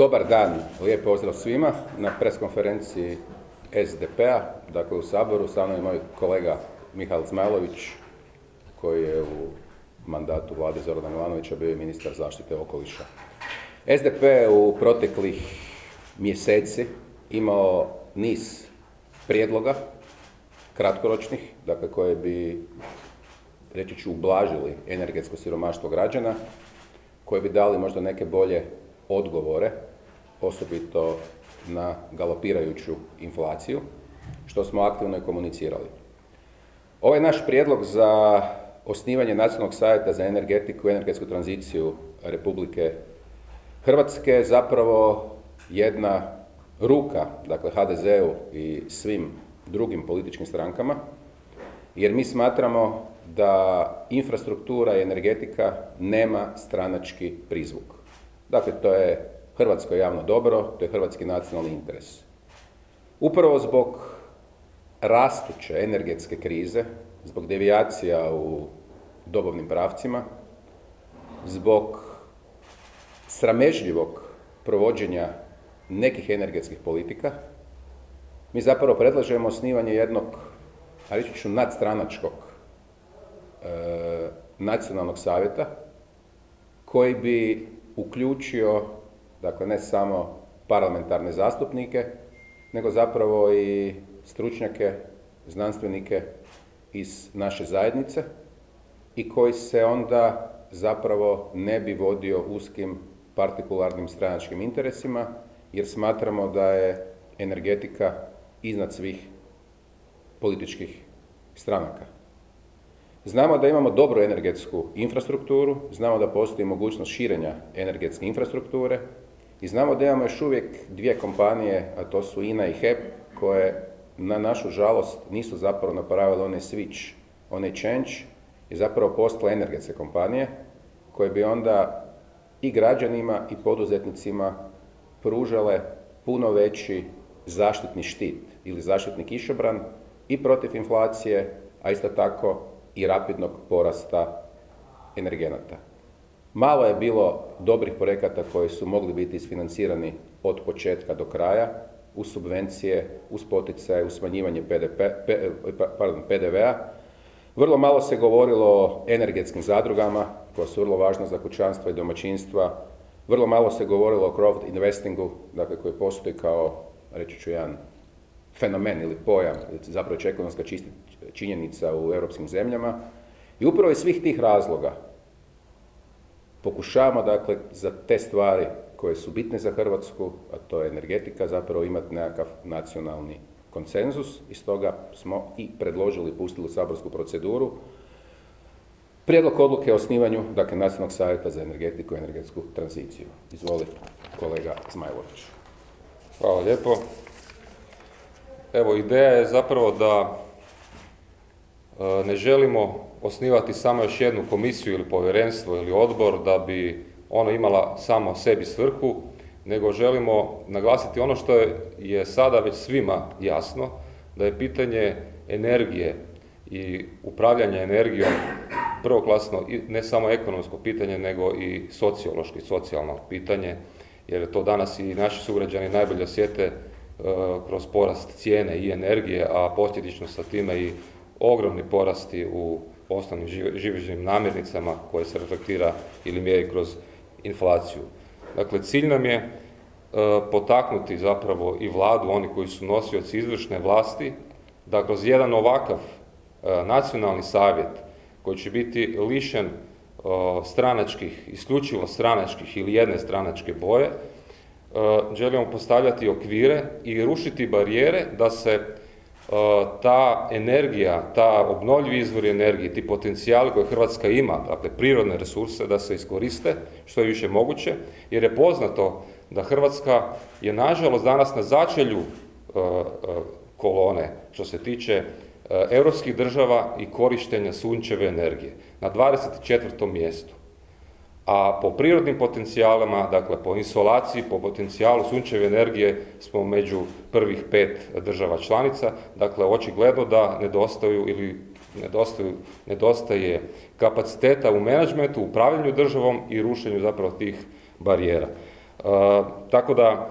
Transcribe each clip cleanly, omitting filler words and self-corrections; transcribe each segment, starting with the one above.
Dobar dan, lijep pozdrav svima na preskonferenciji SDP-a, dakle u Saboru, sa mnom je moj kolega Mihael Zmajlović, koji je u mandatu vlade Zorana Milanovića bio ministar zaštite okoliša. SDP je u proteklih mjeseci imao niz prijedloga, kratkoročnih, dakle koje bi, reći ću, ublažili energetsko siromaštvo građana, koje bi dali možda neke bolje odgovore, osobito na galopirajuću inflaciju, što smo aktivno i komunicirali. Ovaj naš prijedlog za osnivanje Nacionalnog savjeta za energetiku i energetsku tranziciju Republike Hrvatske je zapravo jedna ruka, dakle HDZ-u i svim drugim političkim strankama, jer mi smatramo da infrastruktura i energetika nema stranački prizvuk. Dakle, to je hrvatsko javno dobro, to je hrvatski nacionalni interes. Upravo zbog rastuće energetske krize, zbog devijacija u dobavnim pravcima, zbog sramežljivog provođenja nekih energetskih politika, mi zapravo predlažemo osnivanje jednog, reći ću, nadstranačkog nacionalnog savjeta koji bi uključio, dakle, ne samo parlamentarne zastupnike, nego zapravo i stručnjake, znanstvenike iz naše zajednice i koji se onda zapravo ne bi vodio uskim partikularnim stranačkim interesima, jer smatramo da je energetika iznad svih političkih stranaka. Znamo da imamo dobru energetsku infrastrukturu, znamo da postoji mogućnost širenja energetske infrastrukture i znamo da imamo još uvijek dvije kompanije, a to su INA i HEP, koje na našu žalost nisu zapravo napravile onaj switch, onaj change i zapravo postale energetske kompanije koje bi onda i građanima i poduzetnicima pružale puno veći zaštitni štit ili zaštitni kišobran i protiv inflacije, a isto tako i rapidnog porasta energenata. Malo je bilo dobrih projekata koji su mogli biti isfinancirani od početka do kraja, uz subvencije, uz poticaje, uz smanjivanje PDV-a. Vrlo malo se govorilo o energetskim zadrugama, koja su vrlo važna za kućanstva i domaćinstva. Vrlo malo se govorilo o crowd investingu, dakle koji postoji kao, reći ću, jedan fenomen ili pojam, zapravo ekonomska činjenica u europskim zemljama. I upravo iz svih tih razloga pokušavamo, dakle, za te stvari koje su bitne za Hrvatsku, a to je energetika, zapravo imati nekakav nacionalni konsenzus i stoga smo i predložili, pustili u saborsku proceduru prijedlog odluke o osnivanju, dakle, Nacionalnog savjeta za energetiku i energetsku tranziciju. Izvolite, kolega Zmajlović. Hvala lijepo. Evo, ideja je zapravo da ne želimo osnivati samo još jednu komisiju ili povjerenstvo ili odbor da bi ono imala samo sebi svrhu, nego želimo naglasiti ono što je sada već svima jasno, da je pitanje energije i upravljanja energijom prvoklasno ne samo ekonomsko pitanje, nego i socijalno pitanje, jer to danas i naši sugrađani najbolje osjete kroz porast cijene i energije, a posljedično sa time i ogromni porasti u osnovnim živežnim namirnicama koje se reflektira ili mjeri kroz inflaciju. Dakle, cilj nam je potaknuti zapravo i vladu, oni koji su nosioci izvršne vlasti, da kroz jedan ovakav nacionalni savjet koji će biti lišen stranačkih, isključivo stranačkih ili jedne stranačke boje, želimo postavljati okvire i rušiti barijere da se ta energija, ta obnovljivi izvori energije, ti potencijali koje Hrvatska ima, dakle prirodne resurse, da se iskoriste što je više moguće, jer je poznato da Hrvatska je nažalost danas na začelju kolone što se tiče europskih država i korištenja sunčeve energije, na 24. mjestu. A po prirodnim potencijalima, dakle po insolaciji, po potencijalu sunčeve energije smo među prvih 5 država članica, dakle očigledno da nedostaje kapaciteta u menadžmentu, upravljanju državom i rušenju zapravo tih barijera. Tako da,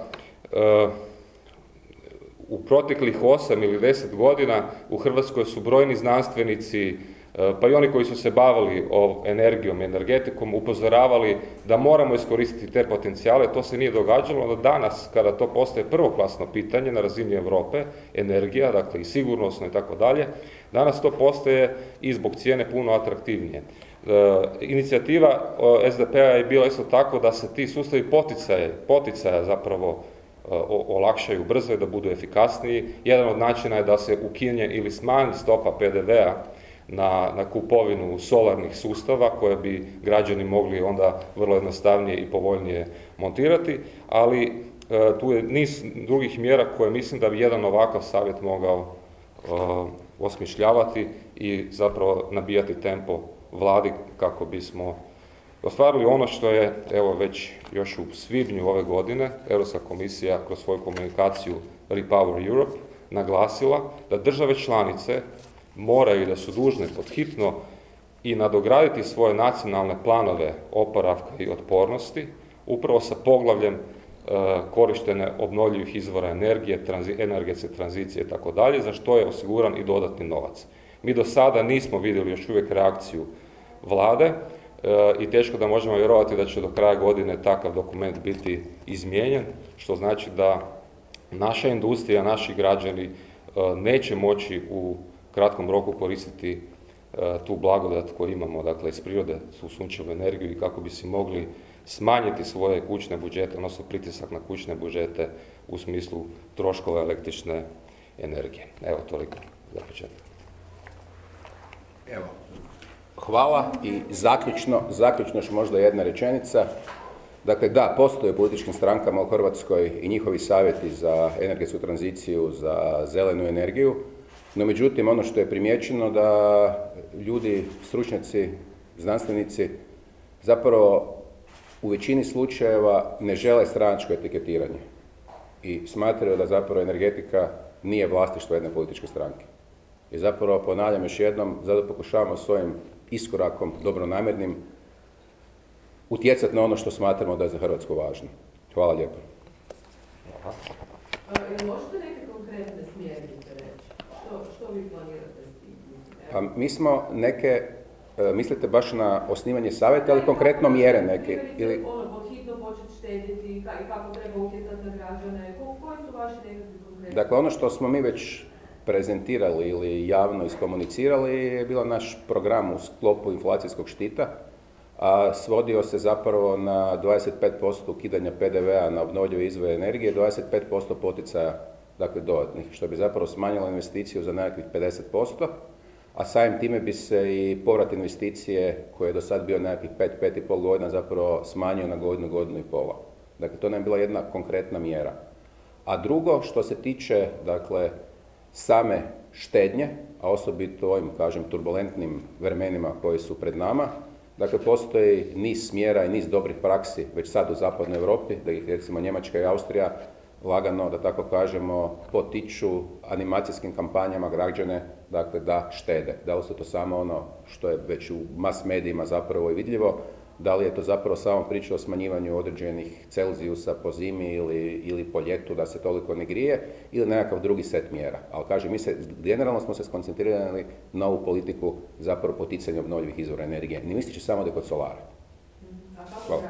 u proteklih 8 ili 10 godina u Hrvatskoj su brojni znanstvenici, pa i oni koji su se bavili energijom i energetikom, upozoravali da moramo iskoristiti te potencijale. To se nije događalo, no danas, kada to postaje prvoklasno pitanje na razini Europe, energija, dakle i sigurnosno i tako dalje, danas to postaje i zbog cijene puno atraktivnije. Inicijativa SDP-a je bila isto tako da se ti sustavi poticaja zapravo olakšaju brzo i da budu efikasniji. Jedan od načina je da se ukine ili smanji stopa PDV-a na kupovinu solarnih sustava koje bi građani mogli onda vrlo jednostavnije i povoljnije montirati, ali tu je niz drugih mjera koje mislim da bi jedan ovakav savjet mogao osmišljavati i zapravo nabijati tempo vladi kako bismo ostvarili ono što je, evo već još u svibnju ove godine, Europska komisija kroz svoju komunikaciju Repower Europe naglasila da države članice moraju i da su dužne podhitno i nadograditi svoje nacionalne planove oporavka i otpornosti, upravo sa poglavljem korištenja obnovljivih izvora energije, energetske tranzicije i tako dalje, za što je osiguran i dodatni novac. Mi do sada nismo vidjeli još uvijek reakciju vlade i teško da možemo vjerovati da će do kraja godine takav dokument biti izmijenjen, što znači da naša industrija, naši građani neće moći u kratkom roku koristiti tu blagodat koju imamo, dakle iz prirode, su sunčevu energiju i kako bi si mogli smanjiti svoje kućne budžete, odnosno pritisak na kućne budžete u smislu troškova električne energije. Evo, toliko za početak. Evo, hvala i zaključno još možda jedna rečenica. Dakle, da, postoje u političkim strankama u Hrvatskoj i njihovi savjeti za energetsku tranziciju, za zelenu energiju, no međutim ono što je primijećeno da ljudi, stručnjaci, znanstvenici zapravo u većini slučajeva ne žele stranačko etiketiranje i smatraju da zapravo energetika nije vlasništvo jedne političke stranke. I zapravo, ponavljam još jednom, zato pokušavamo s ovim iskorakom dobronamjernim utjecati na ono što smatramo da je za Hrvatsku važno. Hvala lijepo. Možete neke konkretne smjernice reći? Što vi planirate s tim? Pa mi smo neke, mislite baš na osnivanje savjeta, ali konkretno mjere neke? Ili Pod hitno početi štedjeti i kako treba utjecati na građane? Koji su vaši nekakvi konkretni? Dakle, ono što smo mi već prezentirali ili javno iskomunicirali je bilo naš program u sklopu inflacijskog štita, a svodio se zapravo na 25% ukidanja PDV-a na obnovljive izvore energije, 25% poticaja, dakle dodatnih, što bi zapravo smanjilo investiciju za nekakvih 50%, a samim time bi se i povrat investicije koji je do sad bio nekakvih 5,5 godina zapravo smanjio na godinu i pola. Dakle, to nam je bila jedna konkretna mjera. A drugo, što se tiče, dakle, same štednje, a osobito u ovim, kažem, turbulentnim vremenima koji su pred nama, dakle, postoji niz smjera i niz dobrih praksi već sad u zapadnoj Europi, da ih recimo Njemačka i Austrija lagano, da tako kažemo, potiču animacijskim kampanjama građane, dakle, da štede. Da li su to samo ono što je već u mas medijima zapravo i vidljivo, da li je to zapravo samo priča o smanjivanju određenih Celzijusa po zimi ili po ljetu da se toliko ne grije, ili nekakav drugi set mjera. Ali kažem, generalno smo se skoncentrirali na ovu politiku zapravo poticanja obnovljivih izvora energije. Ne mislići samo da je kod solara. A kako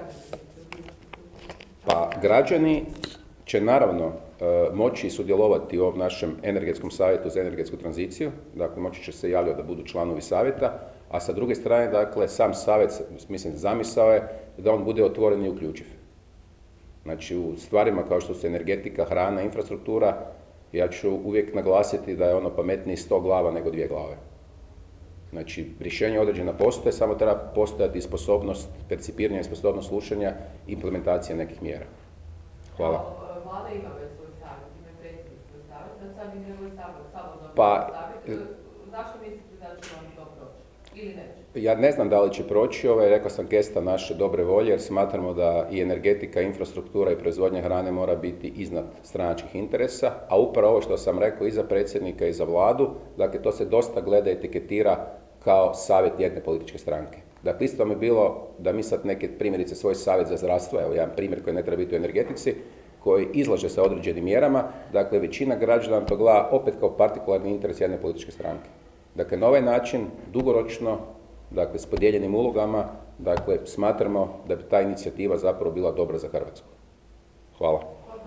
Pa građani će naravno moći sudjelovati u ovom našem energetskom savjetu za energetsku tranziciju, dakle moći će se javljati da budu članovi savjeta, a sa druge strane, dakle, sam savjet, mislim, zamisao je da on bude otvoren i uključiv. Znači, u stvarima kao što su energetika, hrana, infrastruktura, ja ću uvijek naglasiti da je ono pametniji 100 glava nego 2 glave. Znači, rješenje određena postoje, samo treba postojati i sposobnost percipiranja i sposobnost slušanja i implementacije nekih mjera. Hvala. Vlada ima već svoj savjet, ima predsjednik svoj savjet, sad im njegov sabor savjet. Zašto mislite da će oni to proći? Ili neće? Ja ne znam da li će proći, rekao sam, gesta naše dobre volje, jer smatramo da i energetika, infrastruktura i proizvodnja hrane mora biti iznad stranačkih interesa, a upravo ovo što sam rekao i za predsjednika i za vladu, dakle to se dosta gleda i etiketira kao savjet jedne političke stranke. Dakle, isto mi je bilo da mi sad neke primjerice svoj savjet za zdravstvo, evo jedan primjer koji ne treba biti u energetici, koji izlaže sa određenim mjerama, dakle većina građana to gleda opet kao partikularni interes jedne političke stranke. Dakle, na ovaj način, dugoročno, dakle, s podijeljenim ulogama, dakle, smatramo da bi ta inicijativa zapravo bila dobra za Hrvatsku. Hvala.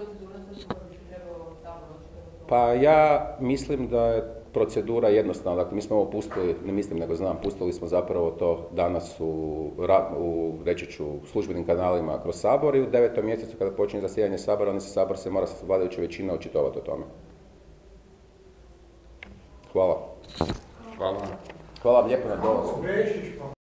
Pa ja mislim da je procedura jednostavna. Dakle, mi smo ovo pustili, ne mislim nego znam, pustili smo zapravo to danas u reći ću, službenim kanalima kroz Sabor i u 9. mjesecu kada počinje zasjedanje Sabora, onda se Sabor se mora sa vladajuća većina očitovati o tome. Hvala. Hvala. Hvala vam lijepo na dolasku.